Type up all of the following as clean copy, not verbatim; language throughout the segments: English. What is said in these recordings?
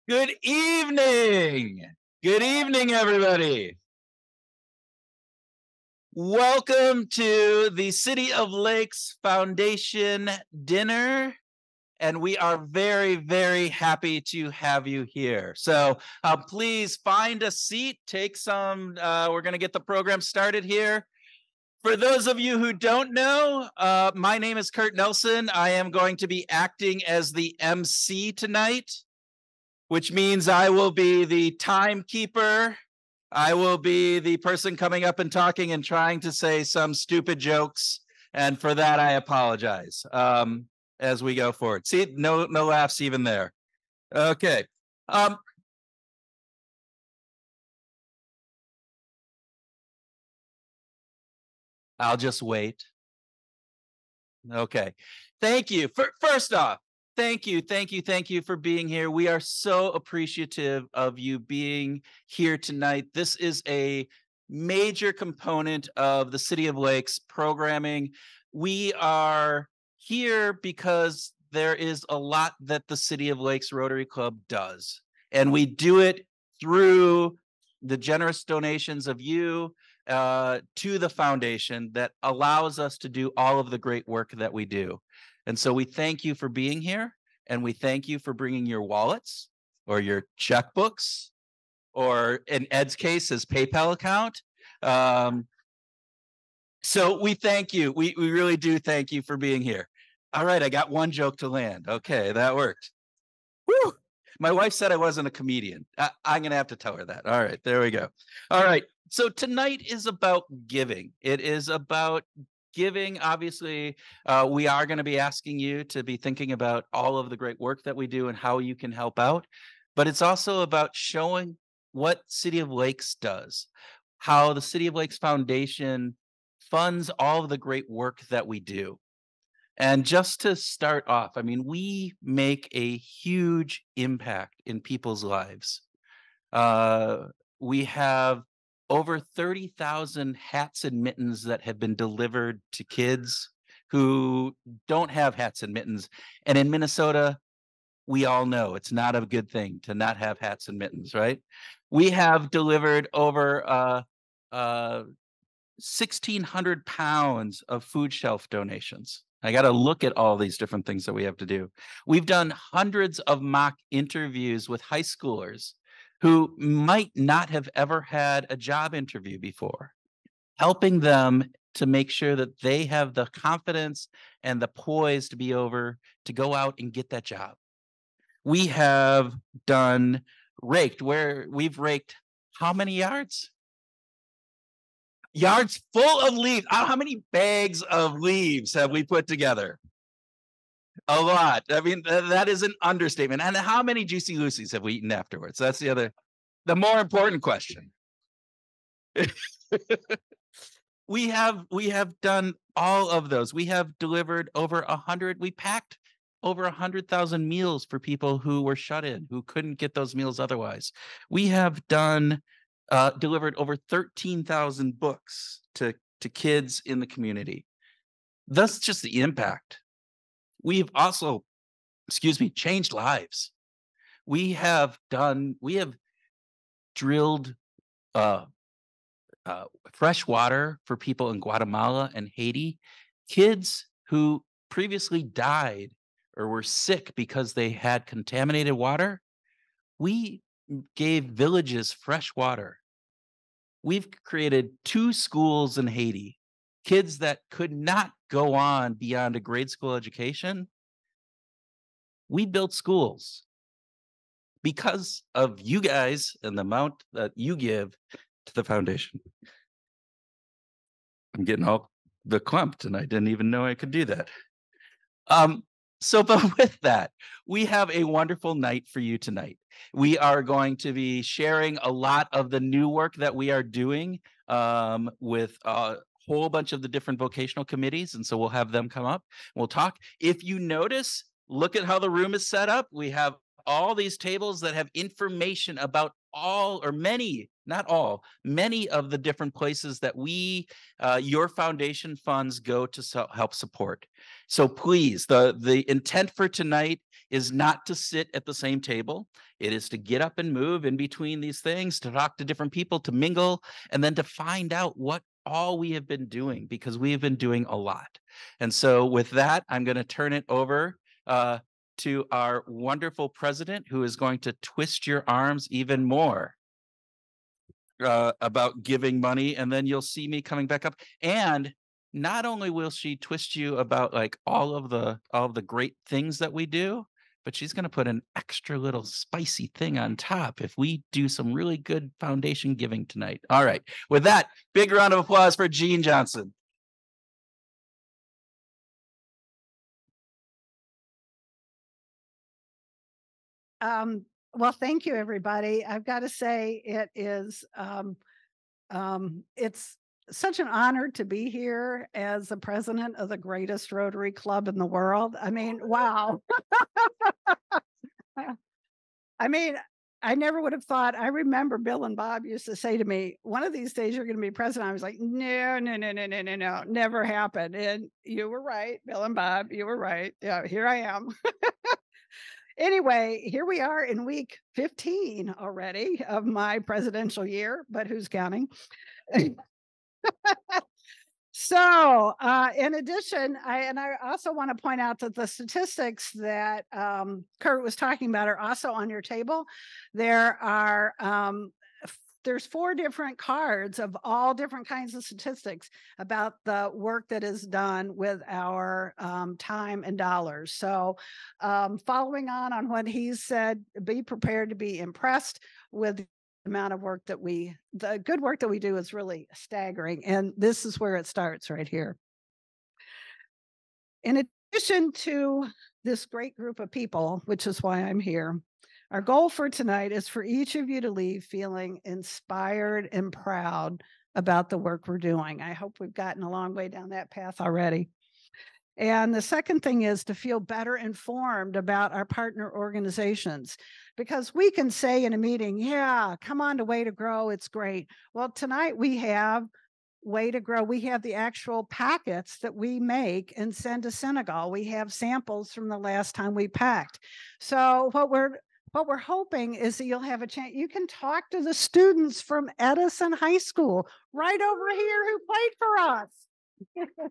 Good evening. Good evening, everybody. Welcome to the City of Lakes Foundation dinner. And we are very, very happy to have you here. So please find a seat, take some, we're going to get the program started here. For those of you who don't know, my name is Kurt Nelson. I am going to be acting as the MC tonight, which means I will be the timekeeper. I will be the person coming up and talking and trying to say some stupid jokes. And for that, I apologize as we go forward. See, no laughs even there. Okay. I'll just wait. Okay. Thank you. First off, thank you for being here. We are so appreciative of you being here tonight. This is a major component of the City of Lakes programming. We are here because there is a lot that the City of Lakes Rotary Club does, and we do it through the generous donations of you to the foundation that allows us to do all of the great work that we do. And so we thank you for being here, and we thank you for bringing your wallets or your checkbooks, or in Ed's case, his PayPal account. So we thank you. We really do thank you for being here. All right, I got one joke to land. Okay, that worked. Woo! My wife said I wasn't a comedian. I'm going to have to tell her that. All right, there we go. All right. So tonight is about giving. It is about giving. Obviously, we are going to be asking you to be thinking about all of the great work that we do and how you can help out. But it's also about showing what City of Lakes does, how the City of Lakes Foundation funds all of the great work that we do. And just to start off, I mean, we make a huge impact in people's lives. We have over 30,000 hats and mittens that have been delivered to kids who don't have hats and mittens. And in Minnesota, we all know it's not a good thing to not have hats and mittens, right? We have delivered over 1,600 pounds of food shelf donations. I got to look at all these different things that we have to do. We've done hundreds of mock interviews with high schoolers who might not have ever had a job interview before, helping them to make sure that they have the confidence and the poise to be over to go out and get that job. We have done raked, where we've raked how many yards? Yards full of leaves. How many bags of leaves have we put together? A lot. I mean, that is an understatement. And how many Juicy Lucy's have we eaten afterwards? That's the more important question. We have done all of those. We have delivered over 100. We packed over 100,000 meals for people who were shut in, who couldn't get those meals otherwise. We have delivered over 13,000 books to kids in the community. That's just the impact. We've also, changed lives. We have drilled fresh water for people in Guatemala and Haiti, kids who previously died or were sick because they had contaminated water. We gave villages fresh water. We've created 2 schools in Haiti. Kids that could not go on beyond a grade school education, we built schools because of you guys and the amount that you give to the foundation. I'm getting all the clumped, and I didn't even know I could do that. But with that, we have a wonderful night for you tonight. We are going to be sharing a lot of the new work that we are doing with a whole bunch of the different vocational committees. And so we'll have them come up. We'll talk. If you notice, look at how the room is set up. We have all these tables that have information about all or many, not all, many of the different places that your foundation funds go to help support. So please, the intent for tonight is not to sit at the same table. It is to get up and move in between these things, to talk to different people, to mingle, and then to find out what all we have been doing, because we have been doing a lot. And so with that, I'm going to turn it over to our wonderful president, who is going to twist your arms even more about giving money. And then you'll see me coming back up. And not only will she twist you about like all of the great things that we do, but she's going to put an extra little spicy thing on top if we do some really good foundation giving tonight. All right. With that, big round of applause for Jean Johnson. Well, thank you, everybody. I've got to say, it's such an honor to be here as the president of the greatest Rotary Club in the world. I mean, wow. I mean, I never would have thought. I remember Bill and Bob used to say to me, "One of these days you're going to be president." I was like, "No, no, no, no, no, no, no, never happened." And you were right, Bill and Bob. You were right. Yeah, here I am. Anyway, here we are in week 15 already of my presidential year, but who's counting? So, in addition, I also want to point out that the statistics that Kurt was talking about are also on your table. There's 4 different cards of all different kinds of statistics about the work that is done with our time and dollars. So, following on what he said, be prepared to be impressed with amount of work the good work that we do is really staggering. And this is where it starts right here. In addition to this great group of people, which is why I'm here, our goal for tonight is for each of you to leave feeling inspired and proud about the work we're doing. I hope we've gotten a long way down that path already. And the second thing is to feel better informed about our partner organizations, because we can say in a meeting, yeah, come on to Way to Grow, it's great. Well, tonight we have Way to Grow. We have the actual packets that we make and send to Senegal. We have samples from the last time we packed. So what we're hoping is that you'll have a chance. You can talk to the students from Edison High School right over here who played for us.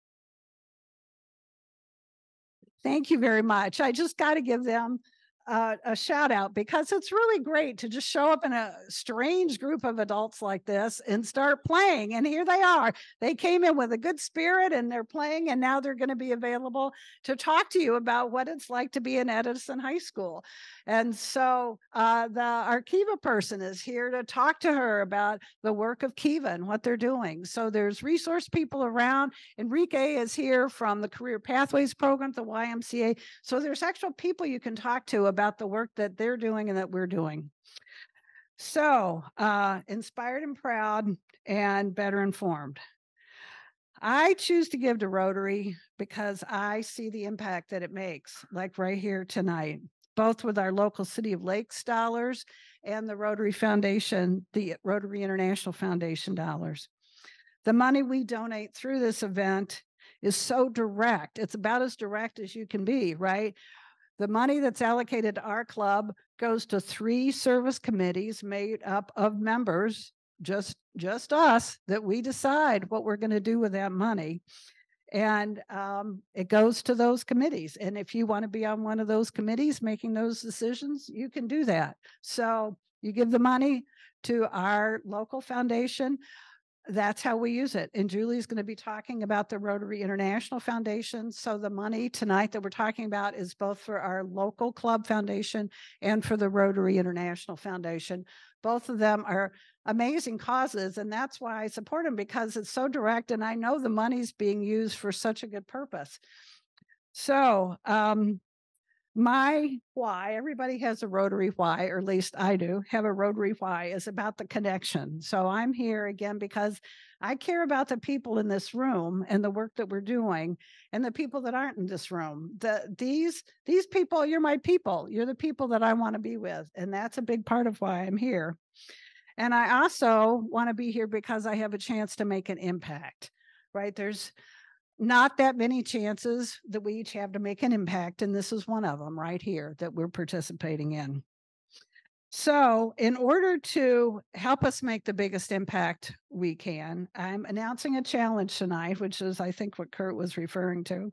Thank you very much. I just got to give them a shout out, because it's really great to just show up in a strange group of adults like this and start playing. And here they are. They came in with a good spirit and they're playing, and now they're going to be available to talk to you about what it's like to be in Edison High School. And so our Kiva person is here to talk to her about the work of Kiva and what they're doing. So there's resource people around. Enrique is here from the Career Pathways program, the YMCA. So there's actual people you can talk to about the work that they're doing and that we're doing. So inspired and proud and better informed. I choose to give to Rotary because I see the impact that it makes, like right here tonight, both with our local City of Lakes dollars and the Rotary Foundation, the Rotary International Foundation dollars. The money we donate through this event is so direct. It's about as direct as you can be, right? The money that's allocated to our club goes to 3 service committees made up of members, just us, that we decide what we're going to do with that money. And it goes to those committees. And if you want to be on one of those committees making those decisions, you can do that. So you give the money to our local foundation. That's how we use it. And Julie's going to be talking about the Rotary International Foundation. So the money tonight that we're talking about is both for our local club foundation and for the Rotary International Foundation. Both of them are amazing causes, and that's why I support them, because it's so direct and I know the money's being used for such a good purpose. So My why, everybody has a Rotary why, or at least I do have a Rotary why, is about the connection. So I'm here again because I care about the people in this room and the work that we're doing and the people that aren't in this room. These people, you're my people. You're the people that I want to be with. And that's a big part of why I'm here. And I also want to be here because I have a chance to make an impact, right? There's not that many chances that we each have to make an impact. And this is one of them right here that we're participating in. So, in order to help us make the biggest impact we can, I'm announcing a challenge tonight, which is, I think, what Kurt was referring to.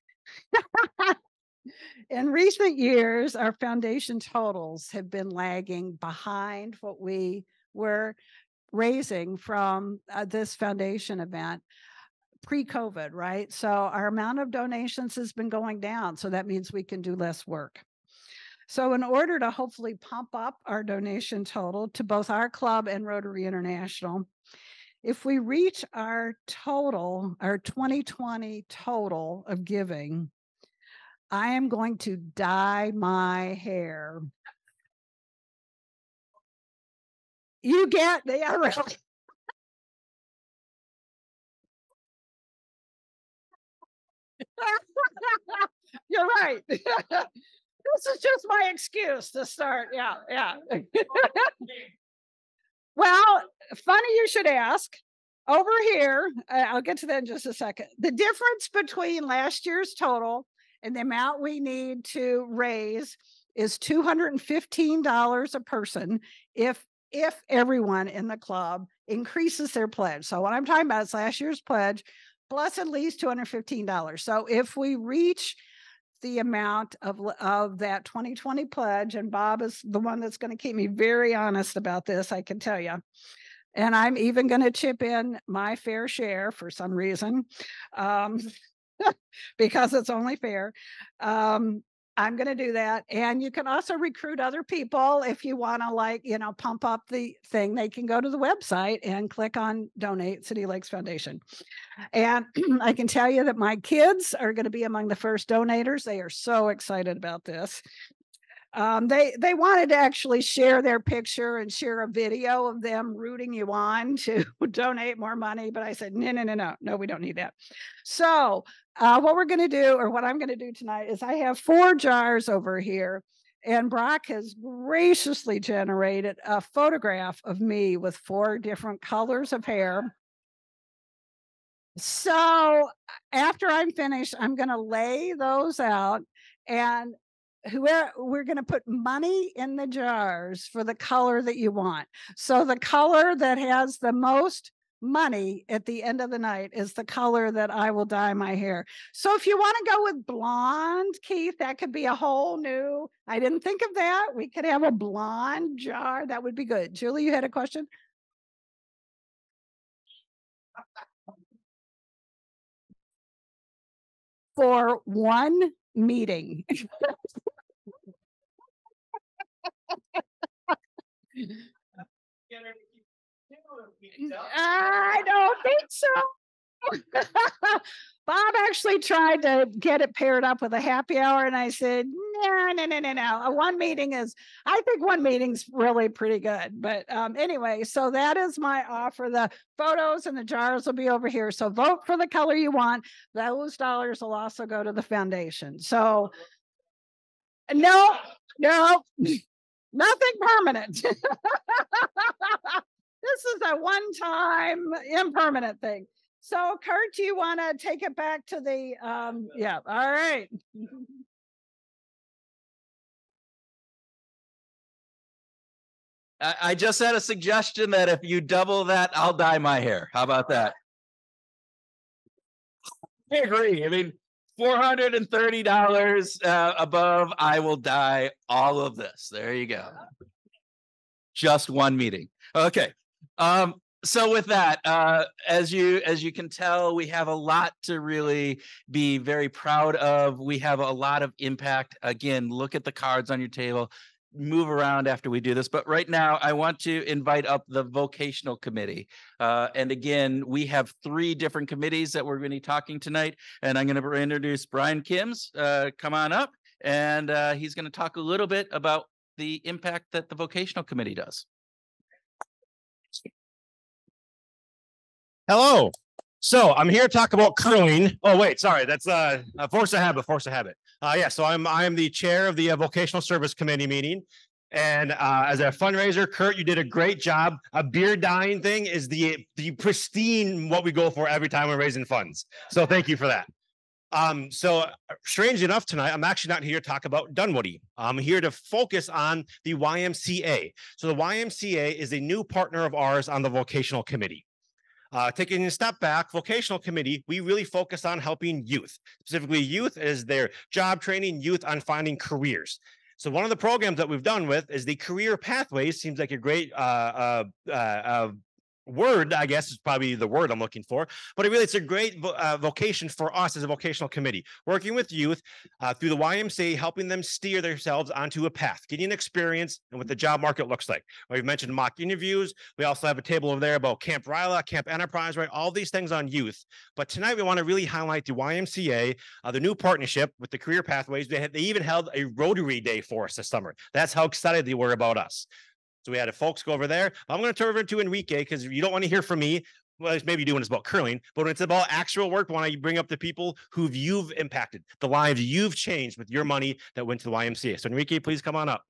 In recent years, our foundation totals have been lagging behind what we were raising from this foundation event pre-COVID, right? So our amount of donations has been going down. So that means we can do less work. So in order to hopefully pump up our donation total to both our club and Rotary International, if we reach our total, our 2020 total of giving, I am going to dye my hair. You get the really. You're right. This is just my excuse to start. Yeah, yeah. Well, funny you should ask. Over here, I'll get to that in just a second. The difference between last year's total and the amount we need to raise is $215 a person if everyone in the club increases their pledge. So what I'm talking about is last year's pledge plus at least $215. So if we reach the amount of that 2020 pledge, and Bob is the one that's going to keep me very honest about this, I can tell you. And I'm even going to chip in my fair share for some reason, because it's only fair. I'm going to do that. And you can also recruit other people if you want to, pump up the thing. They can go to the website and click on Donate City Lakes Foundation. And I can tell you that my kids are going to be among the first donators. They are so excited about this. They wanted to actually share their picture and share a video of them rooting you on to donate more money. But I said, no, we don't need that. So what we're going to do, or what I'm going to do tonight, is I have 4 jars over here. And Brock has graciously generated a photograph of me with 4 different colors of hair. So after I'm finished, I'm going to lay those out, and we're going to put money in the jars for the color that you want. So the color that has the most money at the end of the night is the color that I will dye my hair. So if you want to go with blonde, Keith, that could be a whole new, I didn't think of that. We could have a blonde jar. That would be good. Julie, you had a question? For one meeting. I don't think so. Bob actually tried to get it paired up with a happy hour, and I said, no. One meeting I think one meeting's really pretty good. But anyway, so that is my offer. The photos and the jars will be over here. So vote for the color you want. Those dollars will also go to the foundation. So no, nothing permanent. This is a one-time impermanent thing. So Kurt, do you want to take it back to the, yeah, all right. I just had a suggestion that if you double that, I'll dye my hair. How about that? I agree. I mean, $430 above, I will dye all of this. There you go. Just one meeting. Okay. So with that, as you can tell, we have a lot to really be very proud of. We have a lot of impact. Again, look at the cards on your table. Move around after we do this. But right now, I want to invite up the vocational committee. And again, we have 3 different committees that we're going to be talking tonight. And I'm going to introduce Brian Kims. Come on up. and he's going to talk a little bit about the impact that the vocational committee does. Hello. So I'm here to talk about curling. Oh wait, sorry, that's force of habit. Force of habit. Yeah. So I'm the chair of the vocational service committee meeting, and as a fundraiser, Kurt, you did a great job. A beer dying thing is the pristine what we go for every time we're raising funds. So thank you for that. So strange enough, tonight I'm actually not here to talk about Dunwoody. I'm here to focus on the YMCA. So the YMCA is a new partner of ours on the vocational committee. Taking a step back, vocational committee, we really focus on helping youth, specifically youth as their job training, youth on finding careers. So one of the programs that we've done with is the career pathways. Seems like a great word, I guess is probably the word I'm looking for, but it's a great vocation for us as a vocational committee, working with youth through the YMCA, helping them steer themselves onto a path, getting experience and what the job market looks like. We've mentioned mock interviews. We also have a table over there about Camp Ryla, Camp Enterprise, right? All these things on youth. But tonight we want to really highlight the YMCA, the new partnership with the career pathways. They even held a Rotary Day for us this summer. That's how excited they were about us. So we had folks go over there. I'm going to turn over to Enrique because you don't want to hear from me. Well, maybe you do when it's about curling, but when it's about actual work, when I bring up the people who you've impacted, the lives you've changed with your money that went to the YMCA. So Enrique, please come on up.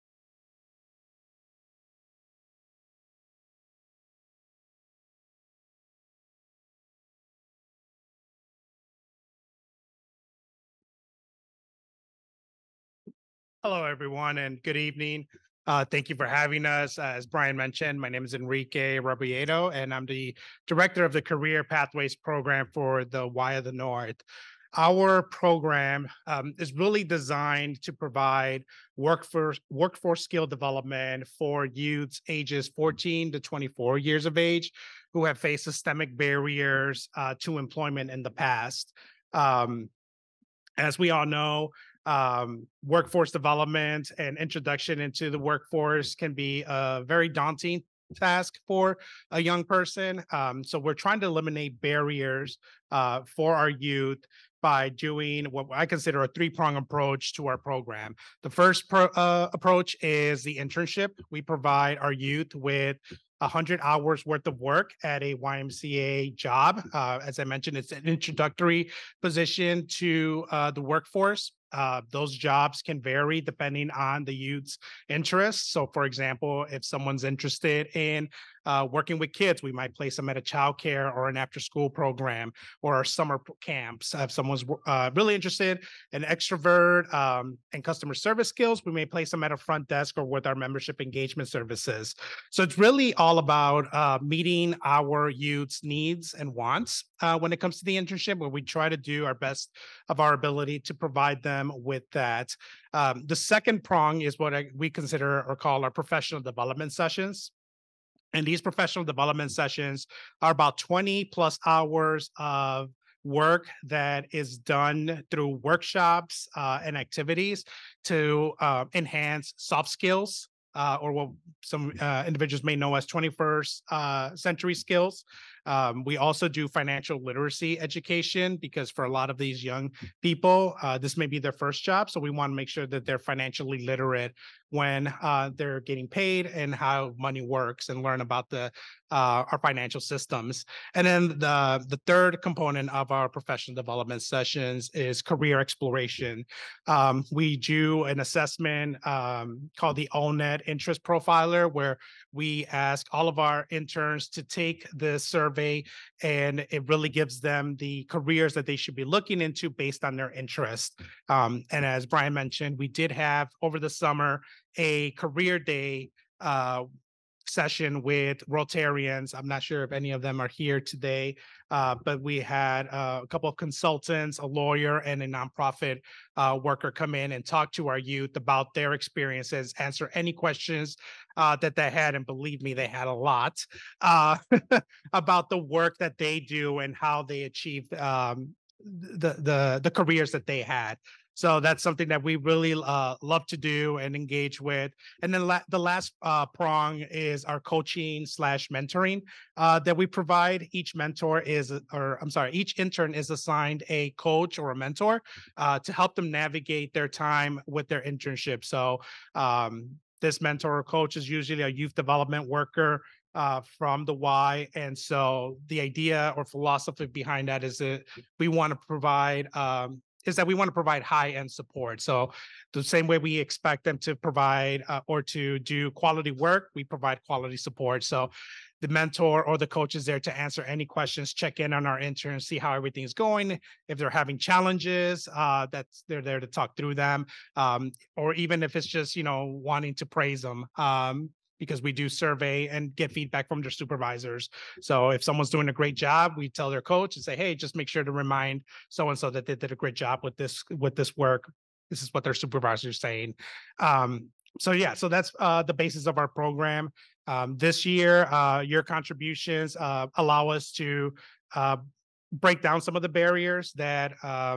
Hello, everyone, and good evening. Thank you for having us. As Brian mentioned, my name is Enrique Robiedo, and I'm the director of the Career Pathways Program for the Y of the North. Our program is really designed to provide workforce skill development for youths ages 14 to 24 years of age who have faced systemic barriers to employment in the past. As we all know, workforce development and introduction into the workforce can be a very daunting task for a young person. So we're trying to eliminate barriers for our youth by doing what I consider a three-prong approach to our program. The first approach is the internship. We provide our youth with 100 hours worth of work at a YMCA job. As I mentioned, it's an introductory position to the workforce. Those jobs can vary depending on the youth's interests. So, for example, if someone's interested in working with kids, we might place them at a childcare or an after-school program or our summer camps. If someone's really interested in extrovert and customer service skills, we may place them at a front desk or with our membership engagement services. So it's really all about meeting our youth's needs and wants when it comes to the internship, where we try to do our best of our ability to provide them with that. The second prong is what we consider or call our professional development sessions. And these professional development sessions are about 20 plus hours of work that is done through workshops and activities to enhance soft skills, or what some individuals may know as 21st century skills. We also do financial literacy education because for a lot of these young people, this may be their first job. So we want to make sure that they're financially literate when they're getting paid and how money works, and learn about our financial systems. And then the third component of our professional development sessions is career exploration. We do an assessment called the ONET Interest Profiler, where we ask all of our interns to take the survey, and it really gives them the careers that they should be looking into based on their interest. And as Brian mentioned, we did have over the summer a career day session with Rotarians. I'm not sure if any of them are here today, but we had a couple of consultants, a lawyer, and a nonprofit worker come in and talk to our youth about their experiences, answer any questions that they had. And believe me, they had a lot about the work that they do and how they achieve the careers that they had. So that's something that we really love to do and engage with. And then the last prong is our coaching / mentoring that we provide. Each mentor is, or I'm sorry, each intern is assigned a coach or a mentor to help them navigate their time with their internship. So this mentor or coach is usually a youth development worker from the Y. And so the idea or philosophy behind that is that we want to provide high-end support. So the same way we expect them to provide or to do quality work, we provide quality support. So the mentor or the coach is there to answer any questions, check in on our interns, see how everything's going. If they're having challenges, they're there to talk through them. Or even if it's just, wanting to praise them. Because we do survey and get feedback from their supervisors. So if someone's doing a great job, we tell their coach and say, hey, just make sure to remind so-and-so that they did a great job with this work. This is what their supervisor is saying. So that's the basis of our program. This year, your contributions allow us to break down some of the barriers that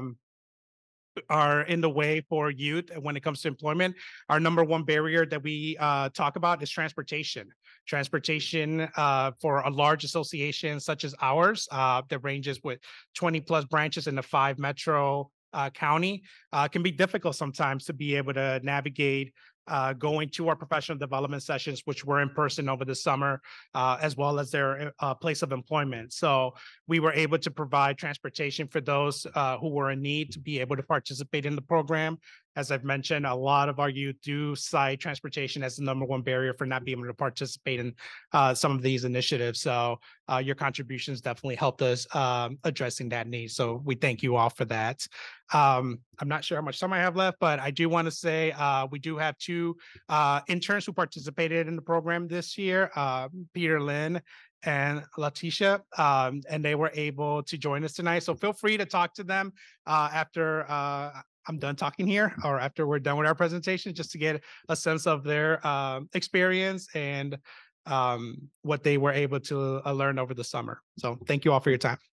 are in the way for youth when it comes to employment. Our number one barrier that we talk about is transportation. Transportation for a large association such as ours that ranges with 20 plus branches in the 5 metro county can be difficult sometimes to be able to navigate going to our professional development sessions, which were in person over the summer, as well as their place of employment. So we were able to provide transportation for those who were in need to be able to participate in the program. As I've mentioned, a lot of our youth do cite transportation as the number one barrier for not being able to participate in some of these initiatives. So your contributions definitely helped us addressing that need. So we thank you all for that. I'm not sure how much time I have left, but I do want to say we do have 2 interns who participated in the program this year, Peter Lynn and Letitia, and they were able to join us tonight. So feel free to talk to them after I'm done talking here or after we're done with our presentation, just to get a sense of their experience and what they were able to learn over the summer. So thank you all for your time.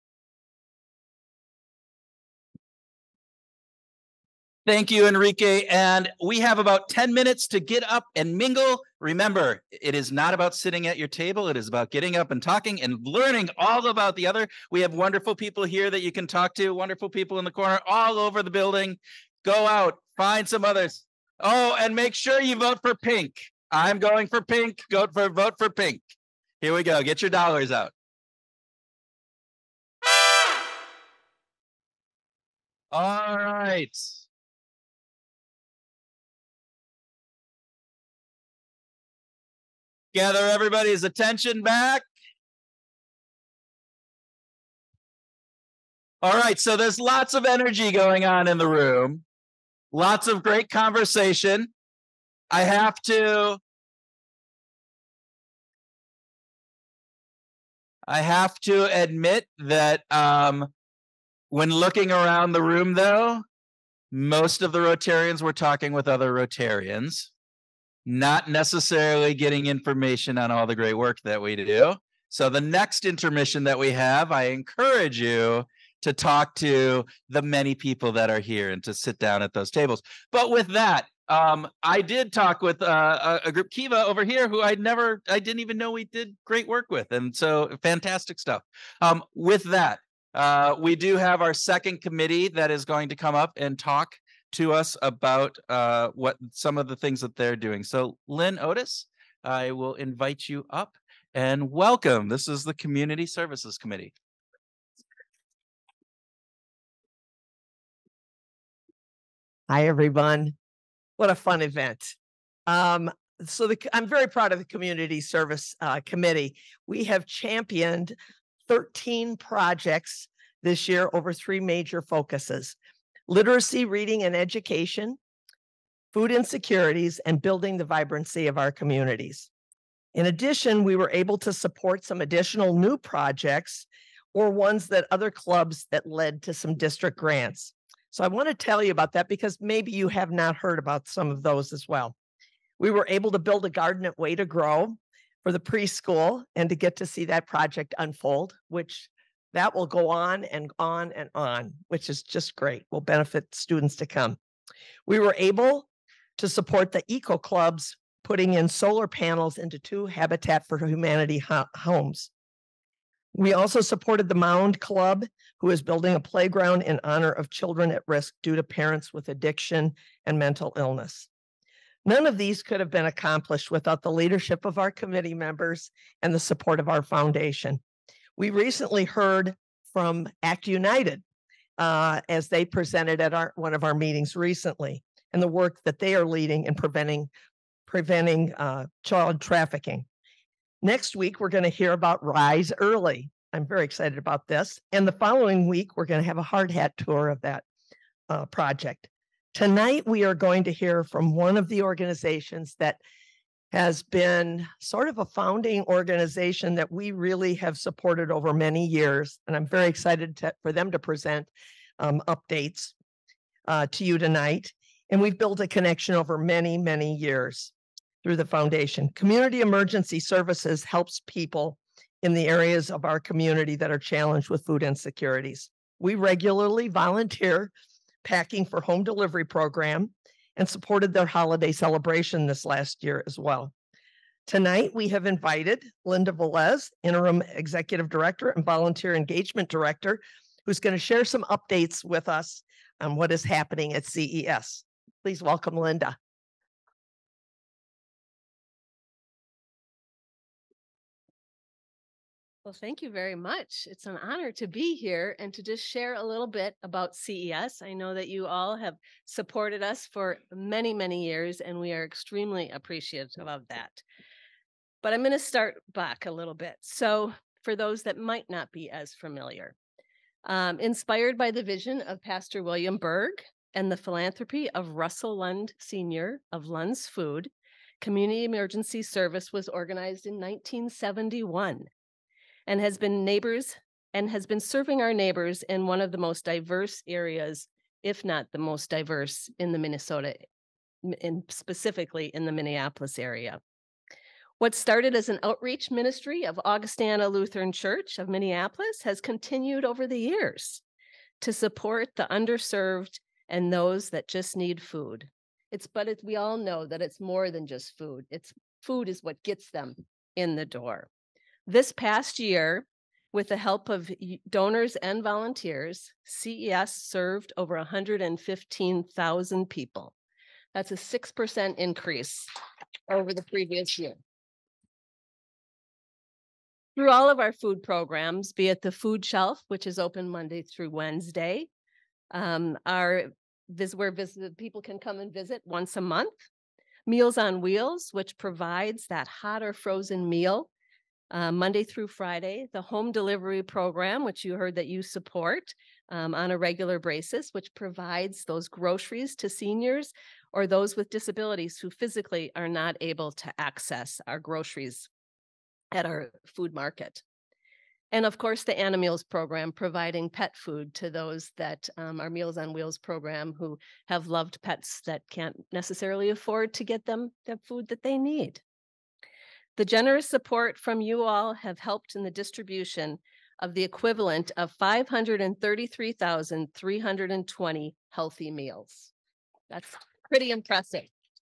Thank you, Enrique. And we have about 10 minutes to get up and mingle. Remember, it is not about sitting at your table. It is about getting up and talking and learning all about the other. We have wonderful people here that you can talk to, wonderful people in the corner all over the building. Go out, find some others. Oh, and make sure you vote for pink. I'm going for pink. Vote for pink. Here we go. Get your dollars out. All right. Gather everybody's attention back. All right, so there's lots of energy going on in the room. Lots of great conversation. I have to admit that when looking around the room, though, most of the Rotarians were talking with other Rotarians, not necessarily getting information on all the great work that we do. So the next intermission that we have, I encourage you to talk to the many people that are here and to sit down at those tables. But with that, I did talk with a group, Kiva over here, who I didn't even know we did great work with. And so fantastic stuff. With that, we do have our second committee that is going to come up and talk to us about what some of the things that they're doing. So Lynn Otis, I will invite you up and welcome. This is the Community Services Committee. Hi, everyone. What a fun event. I'm very proud of the Community Service Committee. We have championed 13 projects this year over 3 major focuses: literacy, reading, and education, food insecurities, and building the vibrancy of our communities. In addition, we were able to support some additional new projects or ones that other clubs that led to some district grants. So I want to tell you about that because maybe you have not heard about some of those as well. We were able to build a garden at Way to Grow for the preschool and to get to see that project unfold, which That will go on and on and on, which is just great. Will benefit students to come. We were able to support the eco clubs putting in solar panels into 2 Habitat for Humanity homes. We also supported the Mound Club, who is building a playground in honor of children at risk due to parents with addiction and mental illness. None of these could have been accomplished without the leadership of our committee members and the support of our foundation. We recently heard from Act United as they presented at one of our meetings recently, and the work that they are leading in preventing child trafficking. Next week, we're going to hear about Rise Early. I'm very excited about this. And the following week, we're going to have a hard hat tour of that project. Tonight, we are going to hear from one of the organizations that has been sort of a founding organization that we really have supported over many years. And I'm very excited for them to present updates to you tonight. And we've built a connection over many, many years through the foundation. Community Emergency Services helps people in the areas of our community that are challenged with food insecurities. We regularly volunteer packing for home delivery program and supported their holiday celebration this last year as well. Tonight, we have invited Linda Velez, Interim Executive Director and Volunteer Engagement Director, who's going to share some updates with us on what is happening at CES. Please welcome Linda. Well, thank you very much. It's an honor to be here and to just share a little bit about CES. I know that you all have supported us for many, many years, and we are extremely appreciative of that. But I'm going to start back a little bit. So for those that might not be as familiar, inspired by the vision of Pastor William Berg and the philanthropy of Russell Lund Sr. of Lund's Food, Community Emergency Service was organized in 1971. And has been serving our neighbors in one of the most diverse areas, if not the most diverse in the Minnesota, and specifically in the Minneapolis area. What started as an outreach ministry of Augustana Lutheran Church of Minneapolis has continued over the years to support the underserved and those that just need food. We all know that it's more than just food. Food is what gets them in the door. This past year, with the help of donors and volunteers, CES served over 115,000 people. That's a 6% increase over the previous year. Through all of our food programs, be it the food shelf, which is open Monday through Wednesday, where people can come and visit once a month, Meals on Wheels, which provides that hot or frozen meal Monday through Friday, the home delivery program, which you heard that you support on a regular basis, which provides those groceries to seniors or those with disabilities who physically are not able to access our groceries at our food market. And of course, the Animeals program, providing pet food to those that our Meals on Wheels program who have loved pets that can't necessarily afford to get them the food that they need. The generous support from you all have helped in the distribution of the equivalent of 533,320 healthy meals. That's pretty impressive.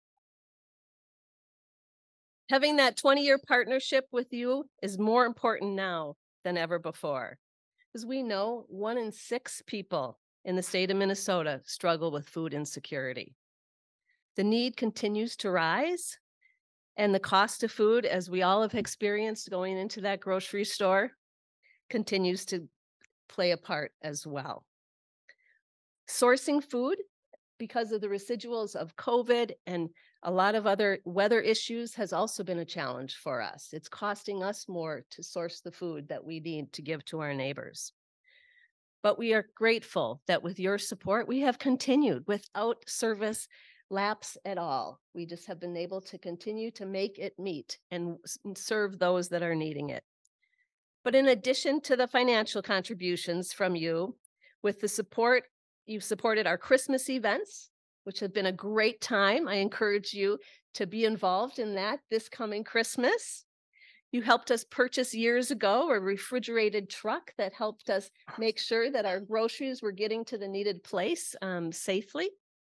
Having that 20-year partnership with you is more important now than ever before, because we know 1 in 6 people in the state of Minnesota struggle with food insecurity. The need continues to rise, and the cost of food, as we all have experienced going into that grocery store, continues to play a part as well. Sourcing food, because of the residuals of COVID and a lot of other weather issues, has also been a challenge for us. It's costing us more to source the food that we need to give to our neighbors. But we are grateful that with your support, we have continued without service lapse at all. We just have been able to continue to make it meet and serve those that are needing it. But in addition to the financial contributions from you, with the support, you've supported our Christmas events, which have been a great time. I encourage you to be involved in that this coming Christmas. You helped us purchase years ago a refrigerated truck that helped us make sure that our groceries were getting to the needed place safely.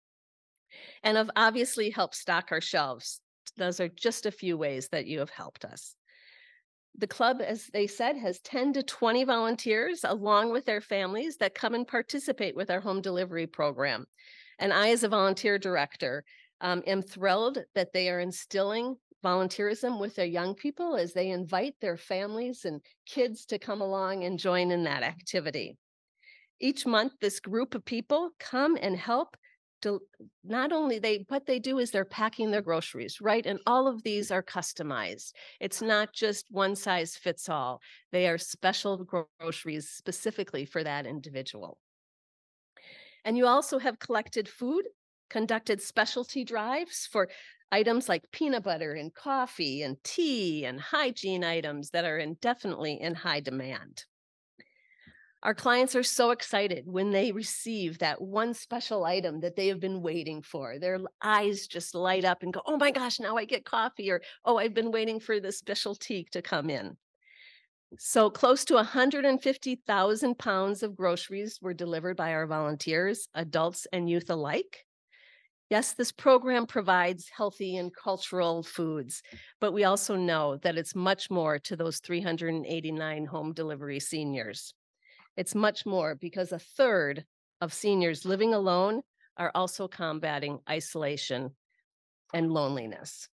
And have obviously helped stock our shelves. Those are just a few ways that you have helped us. The club, as they said, has 10 to 20 volunteers along with their families that come and participate with our home delivery program. And I, as a volunteer director, am thrilled that they are instilling volunteerism with their young people as they invite their families and kids to come along and join in that activity. Each month, this group of people come and help. Not only what they do is they're packing their groceries, right? And all of these are customized. It's not just one size fits all. They are special groceries specifically for that individual. And you also have collected food, conducted specialty drives for items like peanut butter and coffee and tea and hygiene items that are definitely in high demand. Our clients are so excited when they receive that one special item that they have been waiting for. Their eyes just light up and go, oh my gosh, now I get coffee, or, oh, I've been waiting for this special tea to come in. So close to 150,000 pounds of groceries were delivered by our volunteers, adults and youth alike. Yes, this program provides healthy and cultural foods, but we also know that it's much more to those 389 home delivery seniors. It's much more because a third of seniors living alone are also combating isolation and loneliness.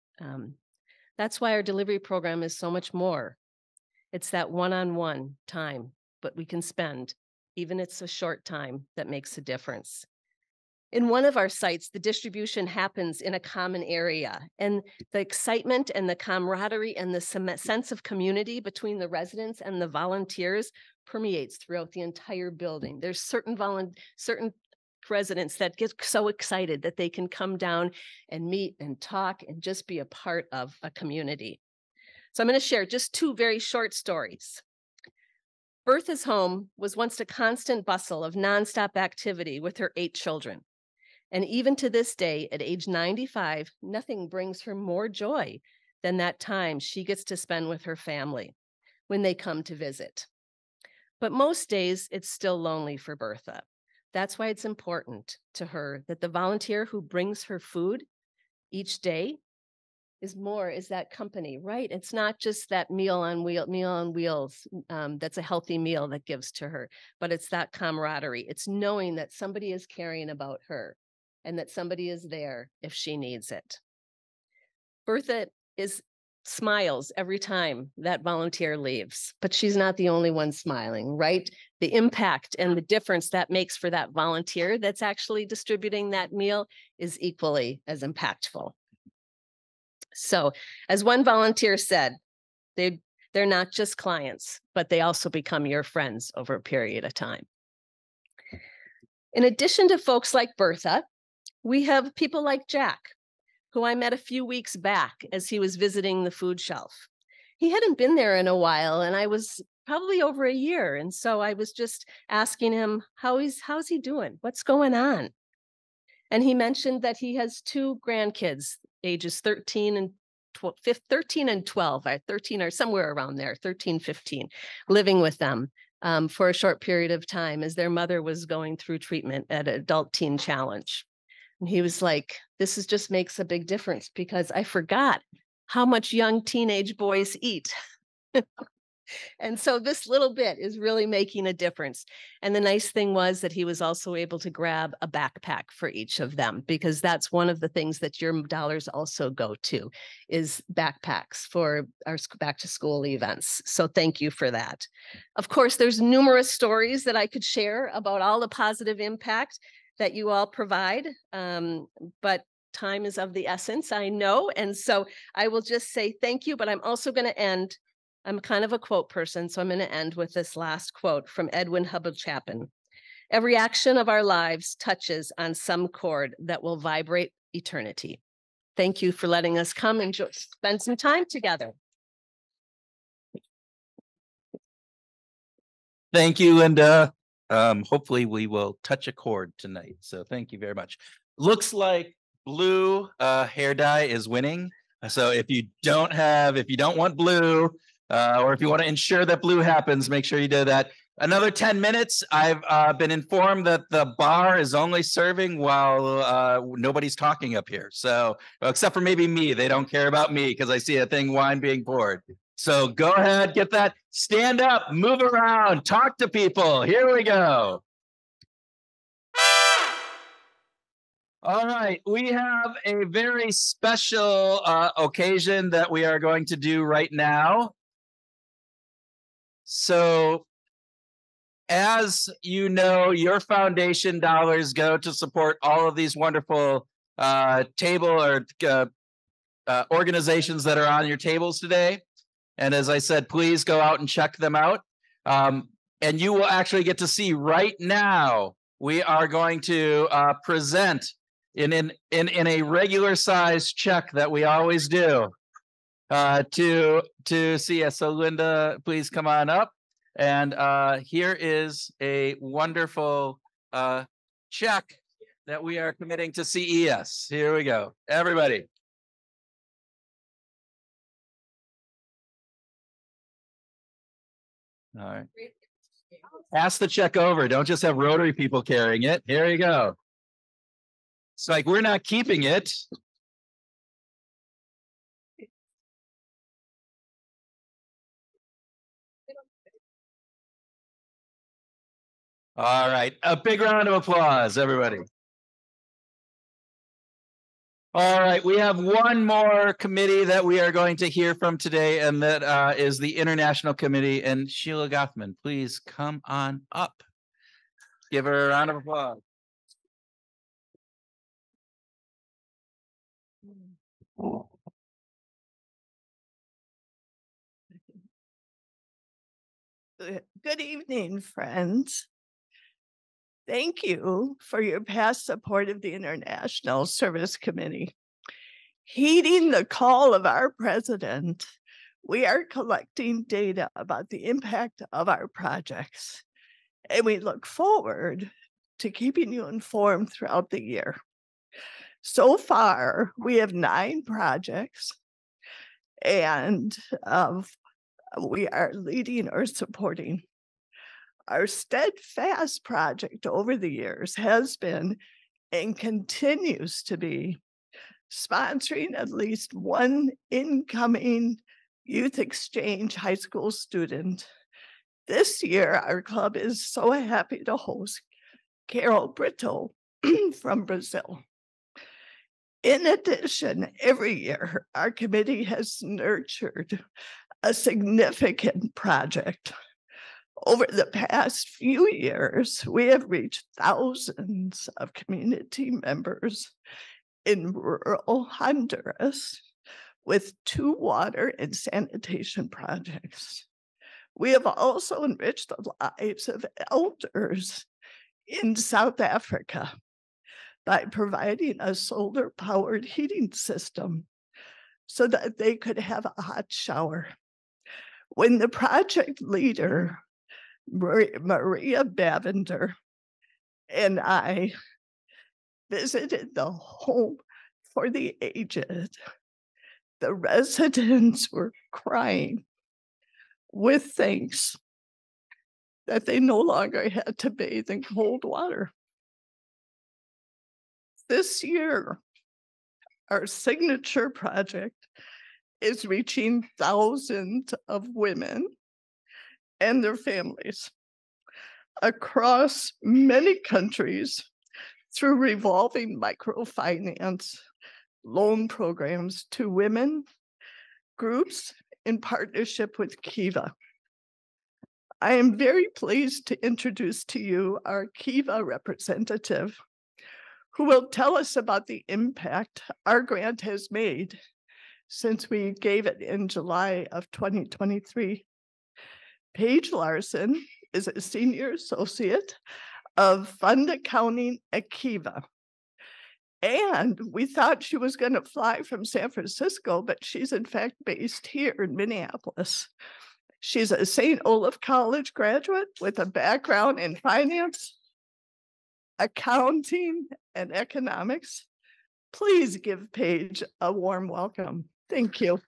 That's why our delivery program is so much more. It's that one-on-one time, but we can spend, even it's a short time, that makes a difference. In one of our sites, the distribution happens in a common area, and the excitement and the camaraderie and the sense of community between the residents and the volunteers permeates throughout the entire building. There's certain residents that get so excited that they can come down and meet and talk and just be a part of a community. So I'm going to share just two very short stories. Bertha's home was once a constant bustle of nonstop activity with her 8 children. And even to this day, at age 95, nothing brings her more joy than that time she gets to spend with her family when they come to visit. But most days, it's still lonely for Bertha. That's why it's important to her that the volunteer who brings her food each day is that company, right? It's not just that meal on wheels that's a healthy meal that gives to her, but it's that camaraderie. It's knowing that somebody is caring about her and that somebody is there if she needs it. Bertha smiles every time that volunteer leaves, but she's not the only one smiling, right? The impact and the difference that makes for that volunteer that's actually distributing that meal is equally as impactful. So, as one volunteer said, they're not just clients, but they also become your friends over a period of time. In addition to folks like Bertha, we have people like Jack, who I met a few weeks back as he was visiting the food shelf. He hadn't been there in a while, and I was probably over a year. And so I was just asking him, how's he doing? What's going on? And he mentioned that he has 2 grandkids, ages 13 and 12, 13 and 12, 13 or somewhere around there, 13, 15, living with them for a short period of time as their mother was going through treatment at Adult Teen Challenge. And he was like, just makes a big difference because I forgot how much young teenage boys eat. And so this little bit is really making a difference. And the nice thing was that he was also able to grab a backpack for each of them, because that's one of the things that your dollars also go to is backpacks for our back to school events. So thank you for that. Of course, there's numerous stories that I could share about all the positive impact that you all provide, but time is of the essence, I know. And so I will just say thank you, but I'm also going to end. I'm kind of a quote person, so I'm going to end with this last quote from Edwin Hubbard Chapin. Every action of our lives touches on some chord that will vibrate eternity. Thank you for letting us come and spend some time together. Thank you, Linda. Hopefully we will touch a chord tonight. So thank you very much. Looks like blue hair dye is winning. So if you don't want blue, or if you want to ensure that blue happens, make sure you do that. Another 10 minutes. I've been informed that the bar is only serving while nobody's talking up here. So except for maybe me, they don't care about me because I see a thing wine being poured. So go ahead, get that, stand up, move around, talk to people. Here we go. All right, we have a very special occasion that we are going to do right now. So, as you know, your foundation dollars go to support all of these wonderful table or organizations that are on your tables today. And as I said, please go out and check them out. And you will actually get to see right now, we are going to present in a regular size check that we always do to see us. So Linda, please come on up. And here is a wonderful check that we are committing to CES. Here we go, everybody. All right. Pass the check over. Don't just have Rotary people carrying it. Here you go. It's like we're not keeping it. All right. A big round of applause, everybody. All right. We have one more committee that we are going to hear from today, and that is the International Committee. And Sheila Gothman, please come on up. Give her a round of applause. Good evening, friends. Thank you for your past support of the International Service Committee. Heeding the call of our president, we are collecting data about the impact of our projects, and we look forward to keeping you informed throughout the year. So far, we have 9 projects, and we are leading or supporting. Our steadfast project over the years has been and continues to be sponsoring at least one incoming youth exchange high school student. This year, our club is so happy to host Carol Brito from Brazil. In addition, every year, our committee has nurtured a significant project. Over the past few years, we have reached thousands of community members in rural Honduras with 2 water and sanitation projects. We have also enriched the lives of elders in South Africa by providing a solar-powered heating system so that they could have a hot shower. When the project leader, Maria Bavender, and I visited the home for the aged, the residents were crying with thanks that they no longer had to bathe in cold water. This year, our signature project is reaching thousands of women and their families across many countries through revolving microfinance loan programs to women groups in partnership with Kiva. I am very pleased to introduce to you our Kiva representative, who will tell us about the impact our grant has made since we gave it in July of 2023. Paige Larson is a senior associate of fund accounting at Kiva. And we thought she was going to fly from San Francisco, but she's in fact based here in Minneapolis. She's a St. Olaf College graduate with a background in finance, accounting, and economics. Please give Paige a warm welcome. Thank you.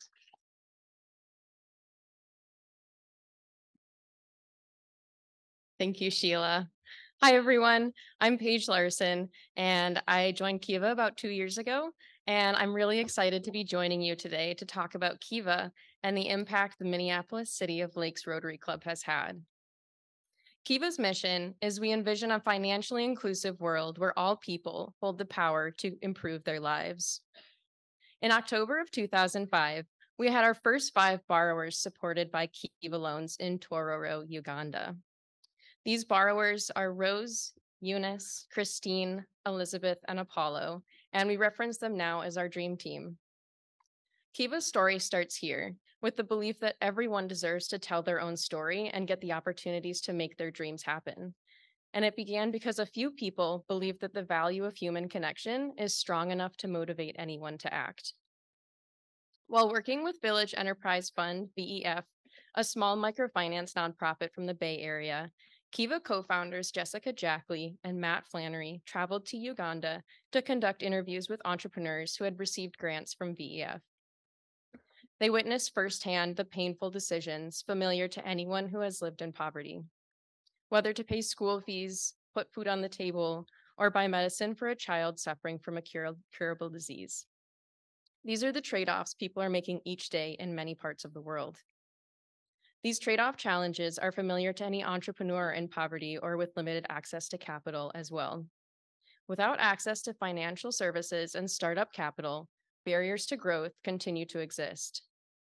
Thank you, Sheila. Hi, everyone. I'm Paige Larson, and I joined Kiva about 2 years ago. And I'm really excited to be joining you today to talk about Kiva and the impact the Minneapolis City of Lakes Rotary Club has had. Kiva's mission is we envision a financially inclusive world where all people hold the power to improve their lives. In October of 2005, we had our first 5 borrowers supported by Kiva loans in Tororo, Uganda. These borrowers are Rose, Eunice, Christine, Elizabeth, and Apollo, and we reference them now as our dream team. Kiva's story starts here with the belief that everyone deserves to tell their own story and get the opportunities to make their dreams happen. And it began because a few people believed that the value of human connection is strong enough to motivate anyone to act. While working with Village Enterprise Fund, VEF, a small microfinance nonprofit from the Bay Area, Kiva co-founders Jessica Jackley and Matt Flannery traveled to Uganda to conduct interviews with entrepreneurs who had received grants from VEF. They witnessed firsthand the painful decisions familiar to anyone who has lived in poverty. Whether to pay school fees, put food on the table, or buy medicine for a child suffering from a curable disease. These are the trade-offs people are making each day in many parts of the world. These trade-off challenges are familiar to any entrepreneur in poverty or with limited access to capital as well. Without access to financial services and startup capital, barriers to growth continue to exist.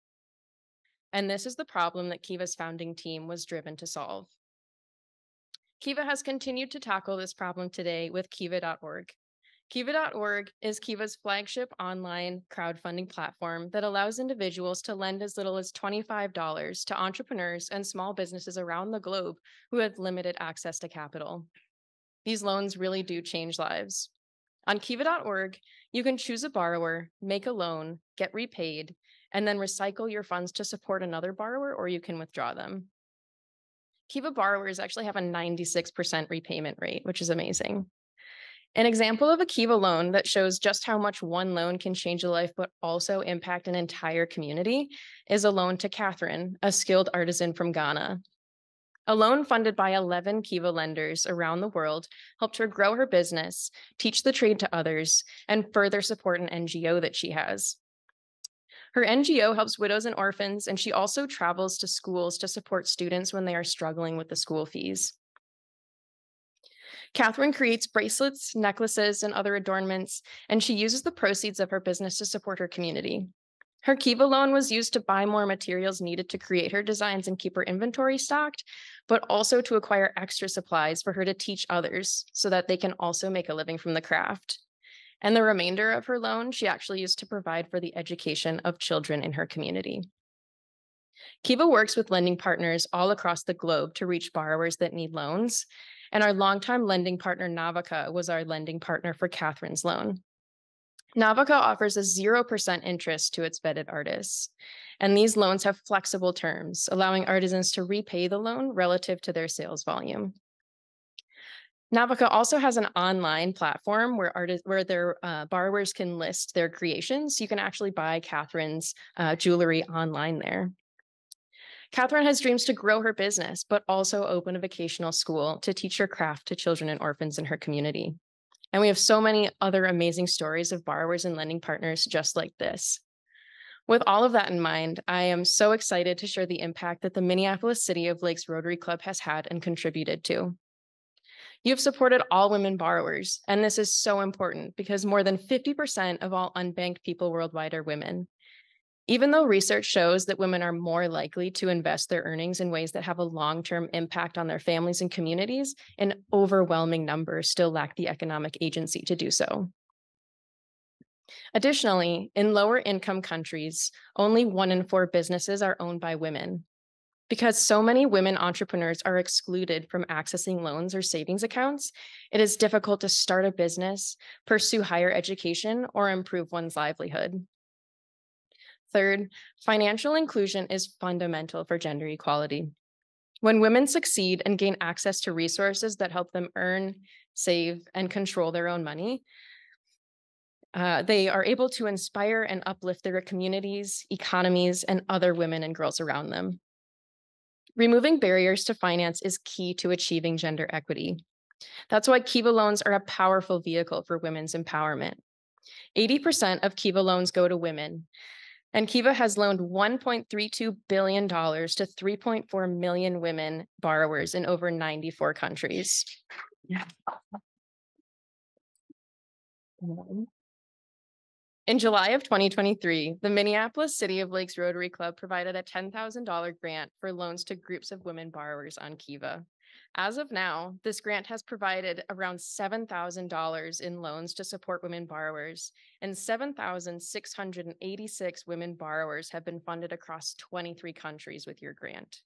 And this is the problem that Kiva's founding team was driven to solve. Kiva has continued to tackle this problem today with Kiva.org. Kiva.org is Kiva's flagship online crowdfunding platform that allows individuals to lend as little as $25 to entrepreneurs and small businesses around the globe who have limited access to capital. These loans really do change lives. On Kiva.org, you can choose a borrower, make a loan, get repaid, and then recycle your funds to support another borrower, or you can withdraw them. Kiva borrowers actually have a 96% repayment rate, which is amazing. An example of a Kiva loan that shows just how much one loan can change a life, but also impact an entire community, is a loan to Catherine, a skilled artisan from Ghana. A loan funded by 11 Kiva lenders around the world helped her grow her business, teach the trade to others, and further support an NGO that she has. Her NGO helps widows and orphans, and she also travels to schools to support students when they are struggling with the school fees. Catherine creates bracelets, necklaces, and other adornments, and she uses the proceeds of her business to support her community. Her Kiva loan was used to buy more materials needed to create her designs and keep her inventory stocked, but also to acquire extra supplies for her to teach others so that they can also make a living from the craft. And the remainder of her loan, she actually used to provide for the education of children in her community. Kiva works with lending partners all across the globe to reach borrowers that need loans. And our longtime lending partner, Navika, was our lending partner for Catherine's loan. Navika offers a 0% interest to its vetted artists. And these loans have flexible terms, allowing artisans to repay the loan relative to their sales volume. Navika also has an online platform where their borrowers can list their creations. You can actually buy Catherine's jewelry online there. Catherine has dreams to grow her business, but also open a vocational school to teach her craft to children and orphans in her community. And we have so many other amazing stories of borrowers and lending partners just like this. With all of that in mind, I am so excited to share the impact that the Minneapolis City of Lakes Rotary Club has had and contributed to. You have supported all women borrowers, and this is so important because more than 50% of all unbanked people worldwide are women. Even though research shows that women are more likely to invest their earnings in ways that have a long-term impact on their families and communities, an overwhelming number still lack the economic agency to do so. Additionally, in lower income countries, only 1 in 4 businesses are owned by women. Because so many women entrepreneurs are excluded from accessing loans or savings accounts, it is difficult to start a business, pursue higher education, or improve one's livelihood. Third, financial inclusion is fundamental for gender equality. When women succeed and gain access to resources that help them earn, save, and control their own money, They are able to inspire and uplift their communities, economies, and other women and girls around them. Removing barriers to finance is key to achieving gender equity. That's why Kiva loans are a powerful vehicle for women's empowerment. 80% of Kiva loans go to women, and Kiva has loaned $1.32 billion to 3.4 million women borrowers in over 94 countries. In July of 2023, the Minneapolis City of Lakes Rotary Club provided a $10,000 grant for loans to groups of women borrowers on Kiva. As of now, this grant has provided around $7,000 in loans to support women borrowers, and 7,686 women borrowers have been funded across 23 countries with your grant.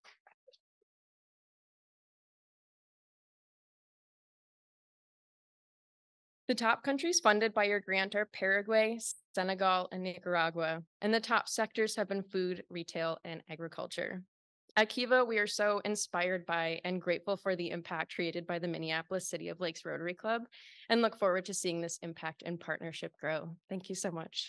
The top countries funded by your grant are Paraguay, Senegal, and Nicaragua, and the top sectors have been food, retail, and agriculture. At Kiva, we are so inspired by and grateful for the impact created by the Minneapolis City of Lakes Rotary Club, and look forward to seeing this impact and partnership grow. Thank you so much.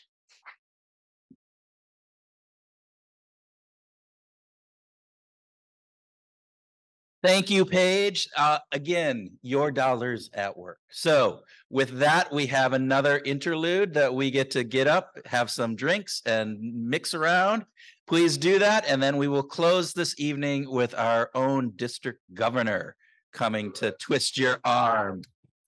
Thank you, Paige. Again, your dollars at work. So with that, we have another interlude that we get to get up, have some drinks, and mix around. Please do that. And then we will close this evening with our own district governor coming to twist your arm,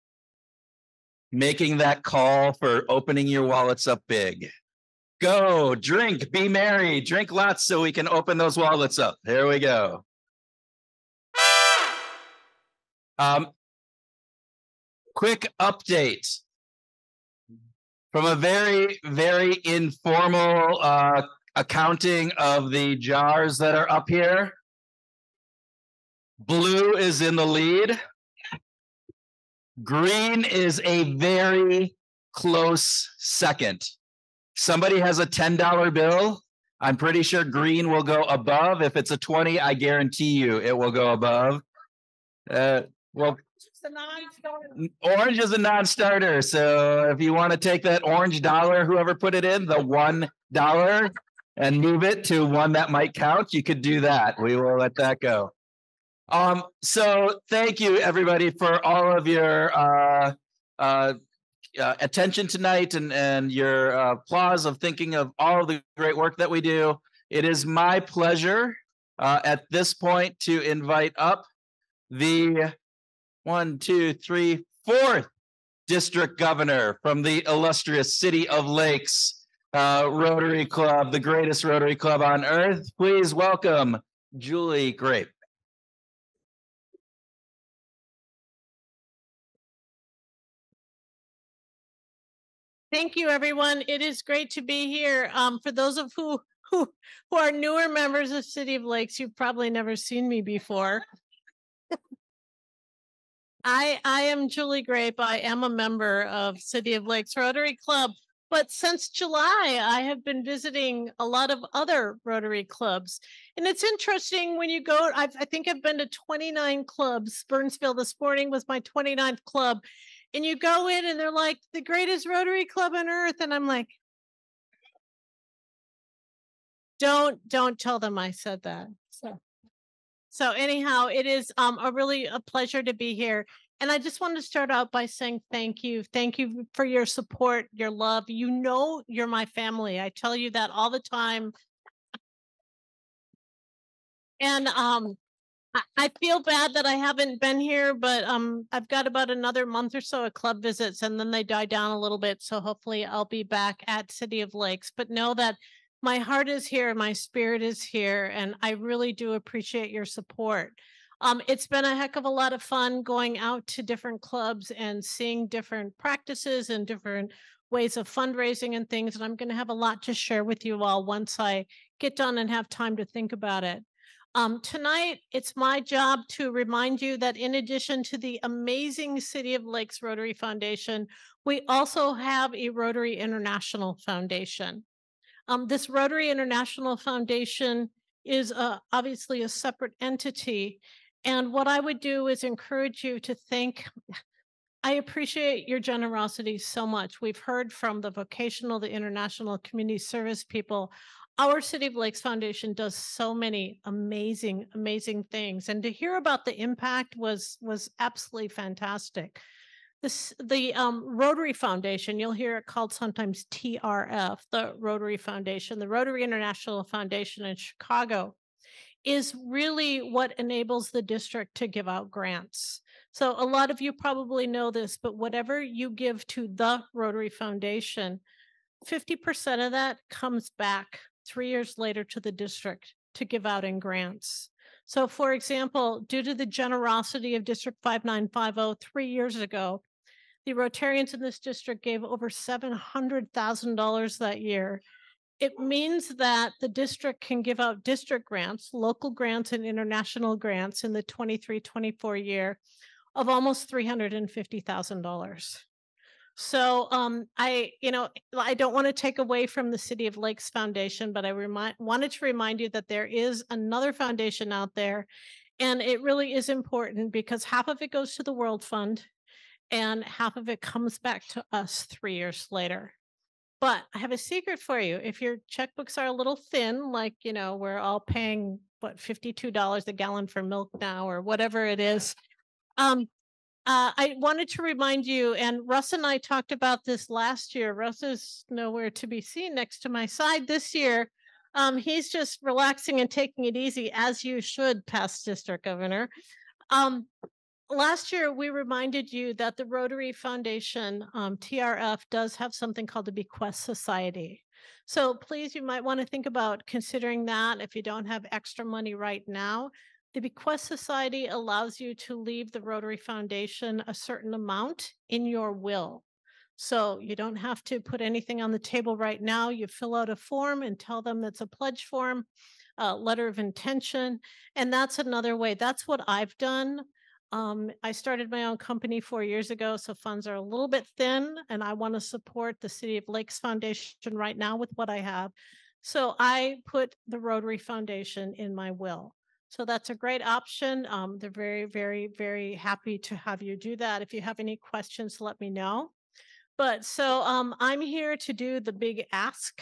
making that call for opening your wallets up big. Go, drink, be merry, drink lots so we can open those wallets up. Here we go. Quick update from a very, very informal accounting of the jars that are up here. Blue is in the lead. Green is a very close second. Somebody has a $10 bill. I'm pretty sure green will go above. If it's a 20, I guarantee you it will go above. Well, orange is a non-starter. So if you want to take that orange dollar, whoever put it in, the $1, and move it to one that might count, you could do that. We will let that go. So thank you, everybody, for all of your attention tonight and your applause of thinking of all of the great work that we do. It is my pleasure at this point to invite up the 4th district governor from the illustrious City of Lakes Rotary Club, the greatest Rotary Club on earth. Please welcome Julie Grape. Thank you, everyone. It is great to be here. For those of who are newer members of City of Lakes, you've probably never seen me before. I am Julie Grape. I am a member of City of Lakes Rotary Club, but since July, I have been visiting a lot of other Rotary clubs. And it's interesting when you go, I think I've been to 29 clubs. Burnsville this morning was my 29th club. And you go in and they're like, the greatest Rotary club on earth. And I'm like, don't tell them I said that. So anyhow, it is a pleasure to be here. And I just want to start out by saying thank you. Thank you for your support, your love. You know, you're my family. I tell you that all the time. And I feel bad that I haven't been here, but I've got about another month or so of club visits, and then they die down a little bit. So hopefully I'll be back at City of Lakes. But know that my heart is here, my spirit is here, and I really do appreciate your support. It's been a heck of a lot of fun going out to different clubs and seeing different practices and different ways of fundraising and things. And I'm going to have a lot to share with you all once I get done and have time to think about it. Tonight, it's my job to remind you that in addition to the amazing City of Lakes Rotary Foundation, we also have a Rotary International Foundation. This Rotary International Foundation is obviously a separate entity. And what I would do is encourage you to think, I appreciate your generosity so much. We've heard from the vocational, the international community service people. Our City of Lakes Foundation does so many amazing, amazing things. And to hear about the impact was absolutely fantastic. The Rotary Foundation, you'll hear it called sometimes TRF, the Rotary Foundation, the Rotary International Foundation in Chicago, is really what enables the district to give out grants. So a lot of you probably know this, but whatever you give to the Rotary Foundation, 50% of that comes back 3 years later to the district to give out in grants. So for example, due to the generosity of District 5950 3 years ago, the Rotarians in this district gave over $700,000 that year. It means that the district can give out district grants, local grants, and international grants in the 23-24 year of almost $350,000. So I don't want to take away from the City of Lakes Foundation, but I wanted to remind you that there is another foundation out there, and it really is important because half of it goes to the World Fund and half of it comes back to us 3 years later. But I have a secret for you. If your checkbooks are a little thin, like, we're all paying, what, $52 a gallon for milk now or whatever it is. I wanted to remind you, and Russ and I talked about this last year. Russ is nowhere to be seen next to my side this year. He's just relaxing and taking it easy, as you should, past district governor. Last year, we reminded you that the Rotary Foundation, TRF, does have something called the Bequest Society. So please, you might want to think about considering that if you don't have extra money right now. The Bequest Society allows you to leave the Rotary Foundation a certain amount in your will. So you don't have to put anything on the table right now. You fill out a form and tell them it's a pledge form, a letter of intention, and that's another way. That's what I've done. I started my own company 4 years ago, so funds are a little bit thin, and I want to support the City of Lakes Foundation right now with what I have. So I put the Rotary Foundation in my will. So that's a great option. They're very, very, very happy to have you do that. If you have any questions, let me know. But so I'm here to do the big ask.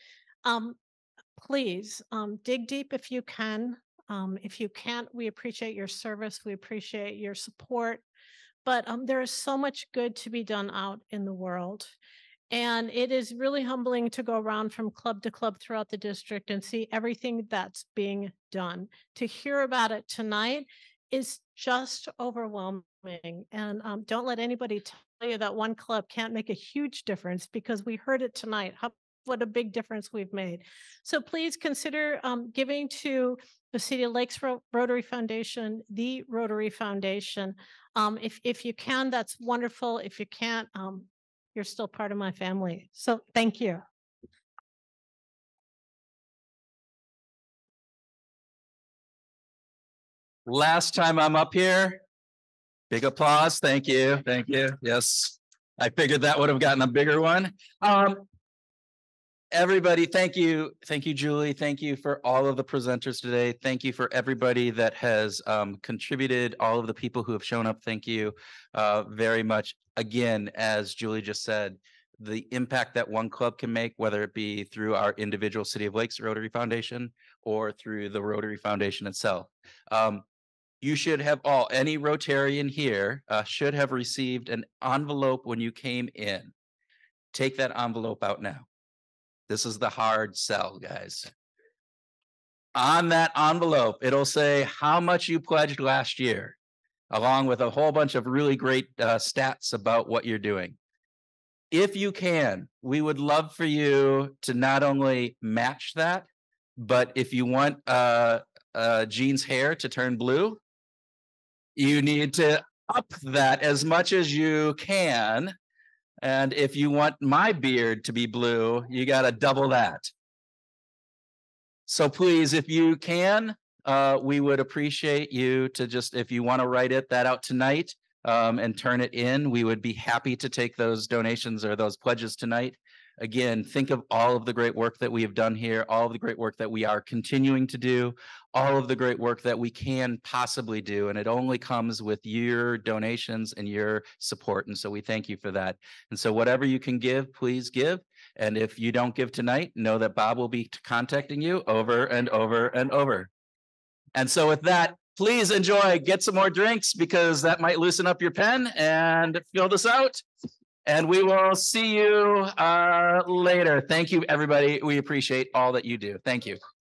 Please dig deep if you can. If you can't, we appreciate your service. We appreciate your support. But there is so much good to be done out in the world. And it is really humbling to go around from club to club throughout the district and see everything that's being done. To hear about it tonight is just overwhelming. And don't let anybody tell you that one club can't make a huge difference, because we heard it tonight. What a big difference we've made. So please consider giving to the City of Lakes Rotary Foundation, the Rotary Foundation. If you can, that's wonderful. If you can't, you're still part of my family. So thank you. Last time I'm up here, big applause. Thank you. Thank you. Yes, I figured that would have gotten a bigger one. Everybody, thank you. Thank you, Julie. Thank you for all of the presenters today. Thank you for everybody that has contributed, all of the people who have shown up. Thank you very much. Again, as Julie just said, the impact that one club can make, whether it be through our individual City of Lakes Rotary Foundation or through the Rotary Foundation itself. You should have any Rotarian here should have received an envelope when you came in. Take that envelope out now. This is the hard sell, guys. On that envelope, it'll say how much you pledged last year, along with a whole bunch of really great stats about what you're doing. If you can, we would love for you to not only match that, but if you want Jean's hair to turn blue, you need to up that as much as you can. And if you want my beard to be blue, you got to double that. So please, if you can, we would appreciate you to just, if you want to write that out tonight, and turn it in, we would be happy to take those donations or those pledges tonight. Again, think of all of the great work that we have done here, all of the great work that we are continuing to do, all of the great work that we can possibly do. And it only comes with your donations and your support. And so we thank you for that. And so whatever you can give, please give. And if you don't give tonight, know that Bob will be contacting you over and over and over. And so with that, please enjoy, get some more drinks because that might loosen up your pen and fill this out. And we will see you later. Thank you, everybody. We appreciate all that you do. Thank you.